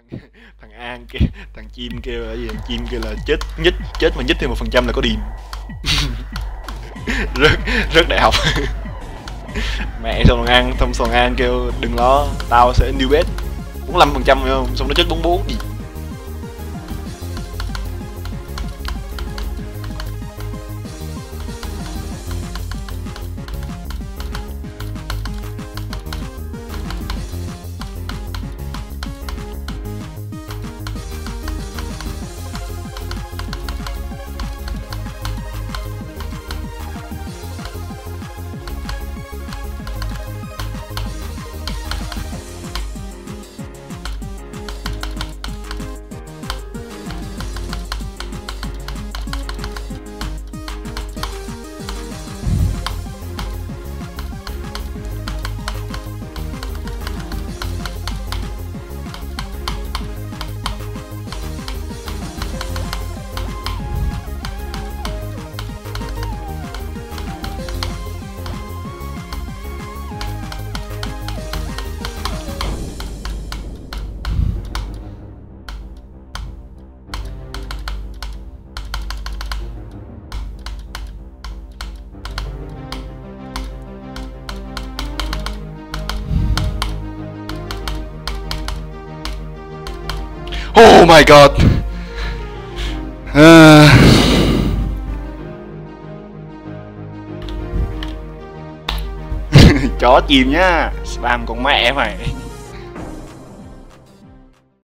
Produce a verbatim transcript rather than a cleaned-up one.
Thằng An kia, thằng chim kêu là gì, thằng chim kêu là chết nhích, chết mà nhích thêm một phần trăm là có điềm. rất rất đại học. Mẹ, xong thằng An, xong thằng An kêu đừng lo, tao sẽ new bet bốn mươi lăm phần trăm, không, xong nó chết bốn mươi bốn gì. Oh my god. À... Chó chìm nhá, spam con mẹ mày.